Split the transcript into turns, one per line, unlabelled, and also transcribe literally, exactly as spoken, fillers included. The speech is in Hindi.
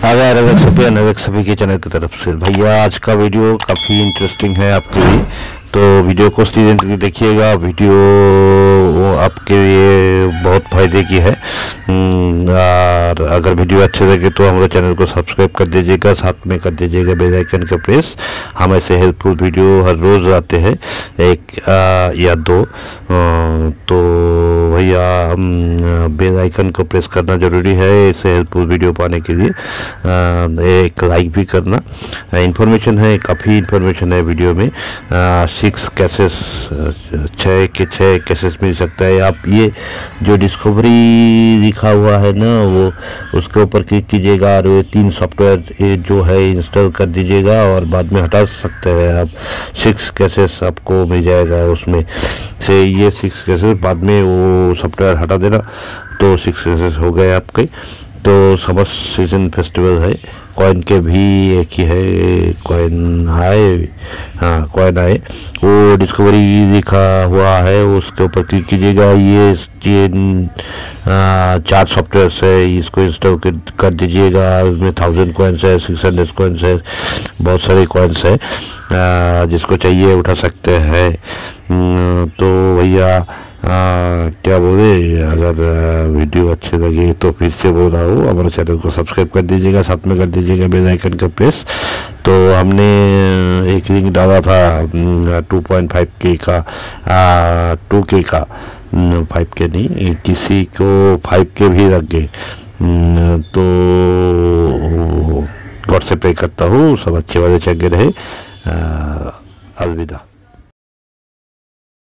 अगर अगर सभी अनवक सभी के चैनल की तरफ से भैया आज का वीडियो काफ़ी इंटरेस्टिंग है आपके लिए, तो वीडियो को सीधे देखिएगा। वीडियो आपके लिए बहुत फायदे की है और अगर वीडियो अच्छे लगे तो हमारे चैनल को सब्सक्राइब कर दीजिएगा, साथ में कर दीजिएगा बेल आइकन का प्रेस। हम ऐसे हेल्पफुल वीडियो हर रोज़ आते हैं, एक आ, या दो आ, तो भैया बेल आइकन को प्रेस करना ज़रूरी है ऐसे हेल्पफुल वीडियो पाने के लिए। आ, एक लाइक भी करना। इन्फॉर्मेशन है, काफ़ी इन्फॉर्मेशन है वीडियो में। आ, सिक्स कैसेस छः के छः कैसेस मिल सकता है। आप ये जो डिस्कवरी लिखा हुआ है ना, वो उसके ऊपर क्लिक कीजिएगा और ये तीन सॉफ्टवेयर जो है इंस्टॉल कर दीजिएगा और बाद में हटा सकते हैं आप। सिक्स कैसेस आपको मिल जाएगा उसमें से, ये सिक्स कैसेस बाद में वो सॉफ्टवेयर हटा देना तो सिक्स कैसेस हो गए आपके। तो समर सीजन फेस्टिवल है, कॉइन के भी एक ही है, कॉइन आए, हाँ कॉइन आए, वो डिस्कवरी लिखा हुआ है उसके ऊपर क्लिक कीजिएगा। ये तीन चार सॉफ्टवेयर है, इसको इंस्टॉल कर दीजिएगा। उसमें थाउजेंड कॉइन्स है, सिक्स हंड्रेड कॉइन्स है, बहुत सारे कॉइन्स है, जिसको चाहिए उठा सकते हैं। तो भैया आ, क्या बोले, अगर वीडियो अच्छे लगे तो फिर से बोल रहा हूँ, हमारे चैनल को सब्सक्राइब कर दीजिएगा, साथ में कर दीजिएगा बेल आइकन का प्रेस। तो हमने एक लिंक डाला था टू पॉइंट फाइव के का, टू के का, फाइव के नहीं, किसी को फाइव के भी लग गए। तो गॉड से पे करता हूँ, सब अच्छे वाले चंगे रहे। अलविदा।